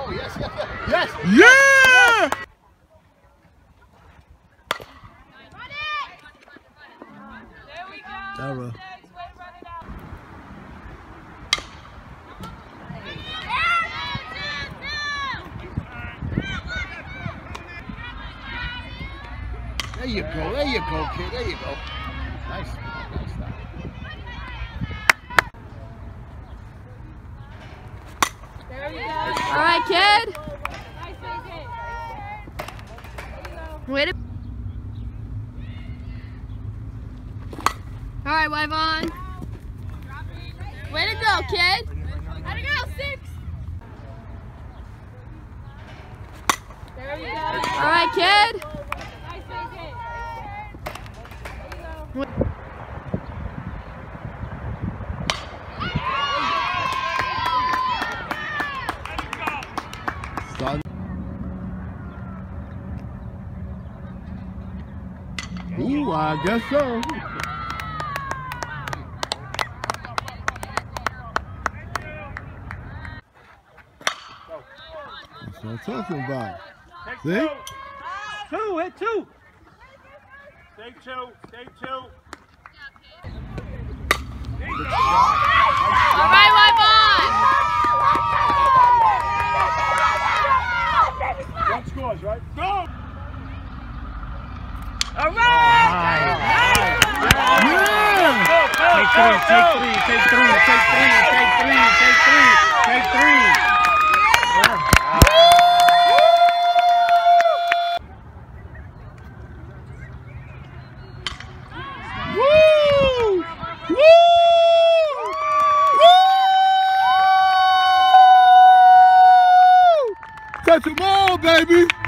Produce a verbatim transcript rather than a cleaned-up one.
Oh, yes, yes, yes. Yeah! There we go. Arrow. There you go, there you go, kid, there you go. Nice, nice stop. There we go. All right, kid. Nice, nice, Wait a All right, wave on. Way to go, kid. How'd it go? Six. There we go. All right, kid. Nice, nice, nice. Son. Ooh, I guess so. That's what I'm talking about. See? Two, hit two. Stay two, stay two. All right, wave on. One scores, right? Go! All right. Take three, take three, take three, take three, take three, take three, take three. Woo! Woo! Woo! Touch them all, baby!